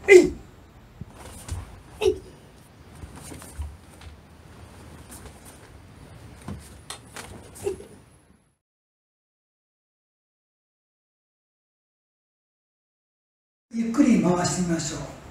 えい。ゆっくり回してみましょう。